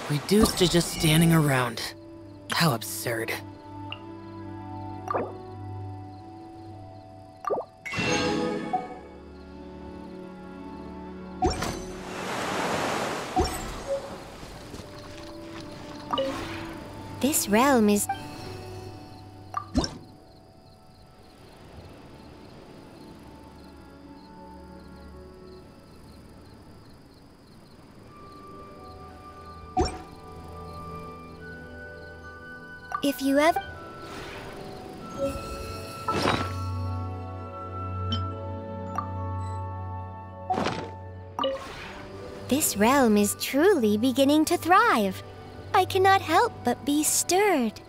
Reduced to just standing around. How absurd. This realm is... If you ever... This realm is truly beginning to thrive. I cannot help but be stirred.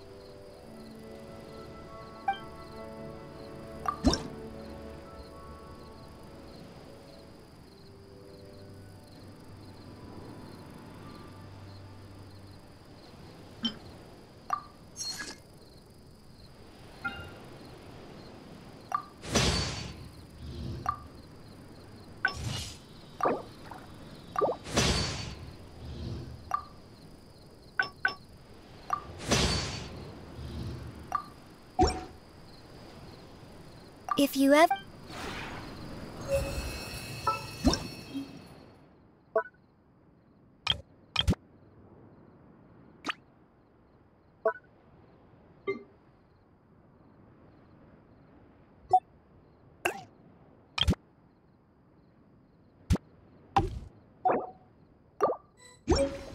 If you ever... You